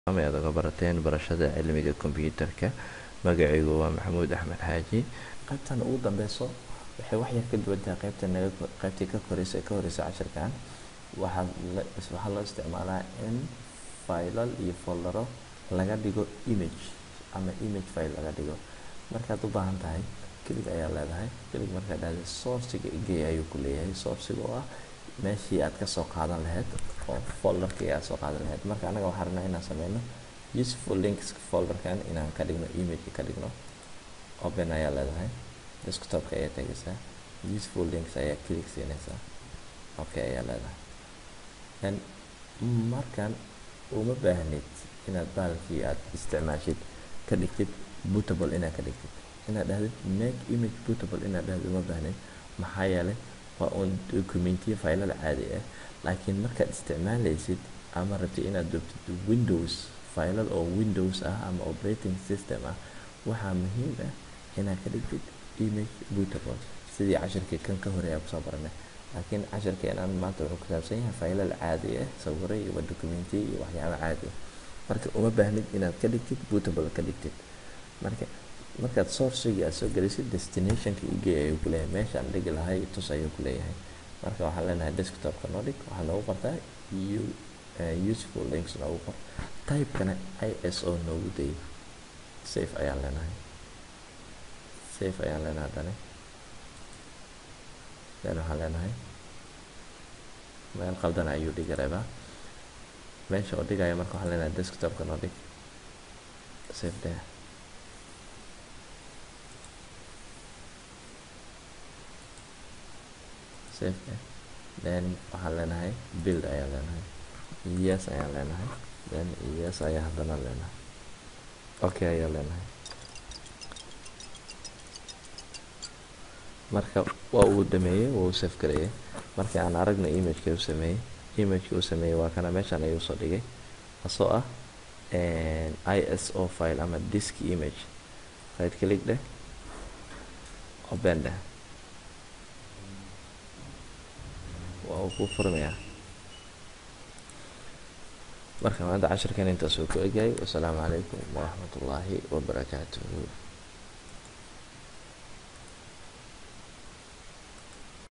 aad uga barateen barashada cilmiga kombiyuutarka. Magacaygu waa Maxamuud Axmed Xaaji. qaybtan ugu dambeyso waxay wax yar ka duwan tahay qaybtii ka horeysa casharkan. waxaa loo isticmaalaa in faylal iyo foldaro laga dhigo image ama image file laga dhigo. markaad u baahan tahay kelig ayaa leedahay. kelig markaad dhahdo sourciga igey ayuu ku leeyahay. sourciga oo ah meeshii aad ka soo qaadan lahayd oo folderkii aad soo qaadan lahayd. marka anaga waxaan rabnaa inaan sameyno useful links folderkan inaan ka dhigno image ka dhigno. open ayaa leedahay. desktopka ayaa tagaysaa. useful links ayaa click siinaysaa. okay ayaa leedahay. and markan uma baahnid inaad bahalkii aad isticmaashid ka dhigtid bootable inaad ka dhigtid. inaad dhahdid make image bootable inaad dhahdid uma baahnid. maxaa yeelay waa un documentiya faylal caadi ah. laakiin markaad isticmaalaysid ama rabtid inaad doogtid windows faylal oo windows ah ama operating system ah, waxaa muhiim ah inaad ka dhigtid image bootable sidii casharkii kan ka horeeya kusoo baranay. laakiin casharkeenan maanta wuxuu ku saabsan yahay faylal caadi ah, sawiro iyo documentiya iyo waxyaabo caadi ah. marka uma baahnid inaad ka dhigtid bootable ka dhigtid. markaad sourcigii aad soo gelisid destinationka igey ayuu ku leeyahay. meeshaan dhigi lahay tus ayuu ku leeyahay. marka waxaan leenahay desktopka noo dhig. waxaa noogu qortaa useful links noogu qor. typekana ISO noogu day. safe ayaan leenahay. haddana then waxaan leenahay meel qaldan ayuu dhigi rabaa. meesha oo dhigaya marka waxaan leenahay desktopka noo dhig. safe there. then waxaan leenahay build ayaan leenahay. yes ayaan leenahay. then yes ayaa haddana leenahay. okay ayaa leenahay. marka waa uu dhameeyey, waa uu save gareeyay. markii aan aragna imageka uu sameeyey waa kana meeshaan ayuu soo dhigay asoo ah ISO file ama disk image. right click dheh, open dheh, waa uu ku furmayaa. marka maanta casharkan intaas uu ku egyahay. wasalaamu calaykum waraxmatullaahi wabarakaatuhu.